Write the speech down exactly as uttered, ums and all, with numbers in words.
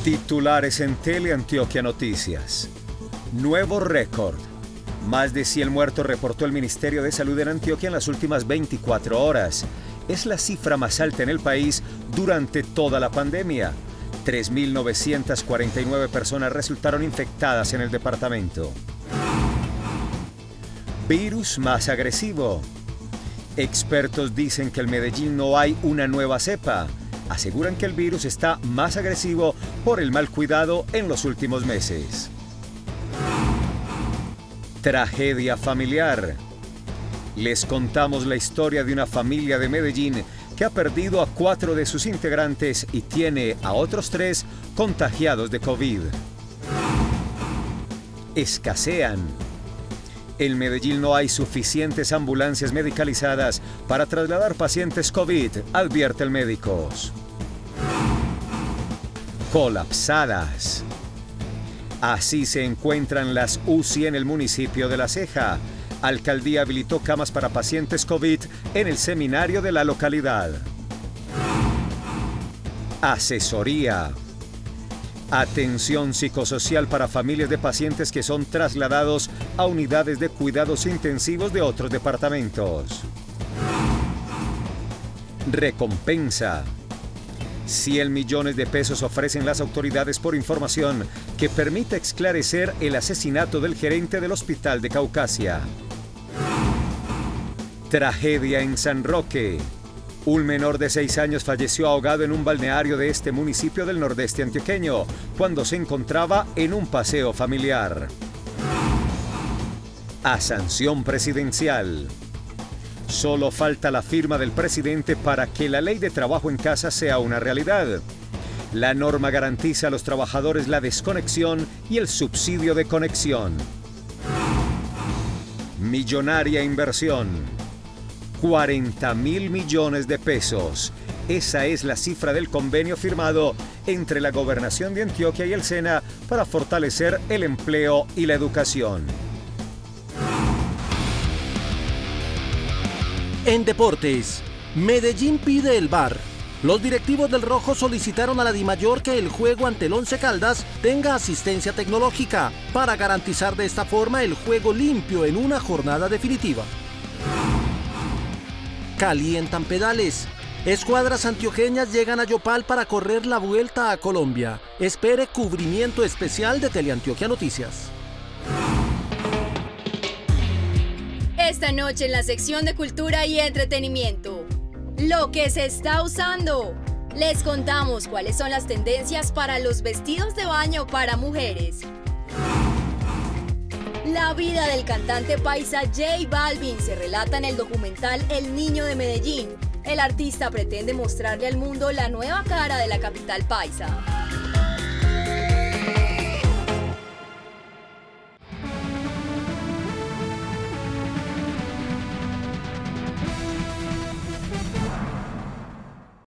Titulares en Teleantioquia Noticias. Nuevo récord. Más de cien muertos reportó el Ministerio de Salud en Antioquia en las últimas veinticuatro horas. Es la cifra más alta en el país durante toda la pandemia. tres mil novecientas cuarenta y nueve personas resultaron infectadas en el departamento. Virus más agresivo. Expertos dicen que en Medellín no hay una nueva cepa. Aseguran que el virus está más agresivo por el mal cuidado en los últimos meses. Tragedia familiar. Les contamos la historia de una familia de Medellín que ha perdido a cuatro de sus integrantes y tiene a otros tres contagiados de COVID. Escasean. En Medellín no hay suficientes ambulancias medicalizadas para trasladar pacientes COVID, advierte el médico. Colapsadas. Así se encuentran las U C I en el municipio de La Ceja. Alcaldía habilitó camas para pacientes COVID en el seminario de la localidad. Asesoría. Atención psicosocial para familias de pacientes que son trasladados a unidades de cuidados intensivos de otros departamentos. Recompensa. cien millones de pesos ofrecen las autoridades por información que permita esclarecer el asesinato del gerente del hospital de Caucasia. Tragedia en San Roque. Un menor de seis años falleció ahogado en un balneario de este municipio del nordeste antioqueño cuando se encontraba en un paseo familiar. A sanción presidencial. Solo falta la firma del presidente para que la ley de trabajo en casa sea una realidad. La norma garantiza a los trabajadores la desconexión y el subsidio de conexión. Millonaria inversión. cuarenta mil millones de pesos. Esa es la cifra del convenio firmado entre la Gobernación de Antioquia y el SENA para fortalecer el empleo y la educación. En deportes, Medellín pide el V A R. Los directivos del Rojo solicitaron a la DIMAYOR que el juego ante el Once Caldas tenga asistencia tecnológica para garantizar de esta forma el juego limpio en una jornada definitiva. Calientan pedales. Escuadras antioqueñas llegan a Yopal para correr la vuelta a Colombia. Espere cubrimiento especial de Teleantioquia Noticias. Esta noche en la sección de cultura y entretenimiento, lo que se está usando. Les contamos cuáles son las tendencias para los vestidos de baño para mujeres. La vida del cantante paisa J Balvin se relata en el documental El Niño de Medellín. El artista pretende mostrarle al mundo la nueva cara de la capital paisa.